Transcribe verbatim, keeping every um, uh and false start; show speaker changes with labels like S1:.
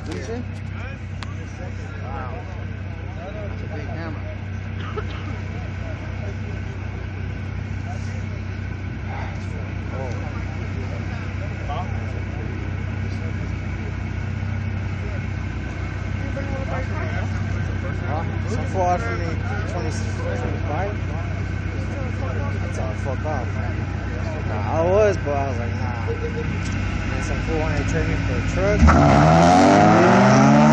S1: you say? Wow. That's a big hammer. Oh. Huh? Some forward for me, twenty, twenty-five. That's all fuck off. Nah, I was, but I was like, nah. And some fool wanted to trade me for a truck.